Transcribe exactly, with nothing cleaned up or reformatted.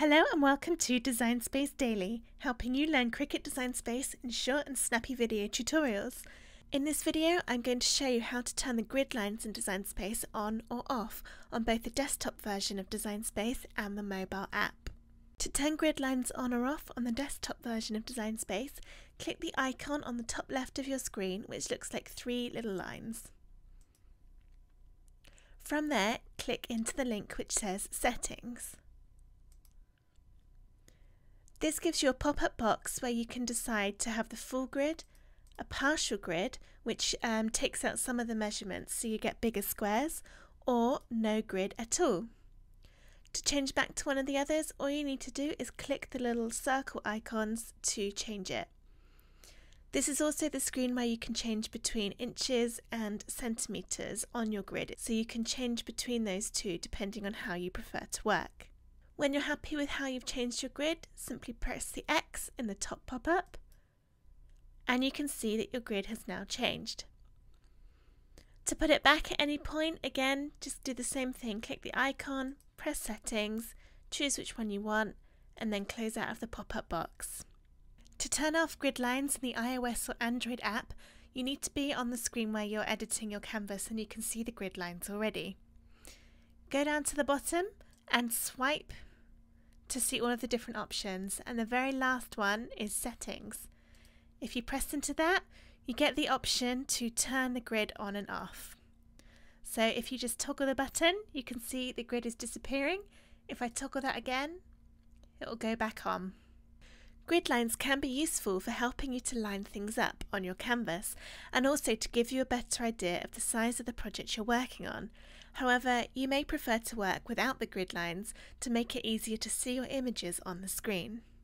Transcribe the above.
Hello and welcome to Design Space Daily, helping you learn Cricut Design Space in short and snappy video tutorials. In this video, I'm going to show you how to turn the grid lines in Design Space on or off on both the desktop version of Design Space and the mobile app. To turn grid lines on or off on the desktop version of Design Space, click the icon on the top left of your screen, which looks like three little lines. From there, click into the link which says Settings. This gives you a pop-up box where you can decide to have the full grid, a partial grid, which um, takes out some of the measurements so you get bigger squares, or no grid at all. To change back to one of the others, all you need to do is click the little circle icons to change it. This is also the screen where you can change between inches and centimetres on your grid, so you can change between those two depending on how you prefer to work. When you're happy with how you've changed your grid, simply press the X in the top pop-up and you can see that your grid has now changed. To put it back at any point, again, just do the same thing. Click the icon, press Settings, choose which one you want, and then close out of the pop-up box. To turn off grid lines in the iOS or Android app, you need to be on the screen where you're editing your canvas and you can see the grid lines already. Go down to the bottom and swipe to see all of the different options, and the very last one is Settings. If you press into that, you get the option to turn the grid on and off. So if you just toggle the button, you can see the grid is disappearing. If I toggle that again, it will go back on. Grid lines can be useful for helping you to line things up on your canvas and also to give you a better idea of the size of the project you're working on. However, you may prefer to work without the grid lines to make it easier to see your images on the screen.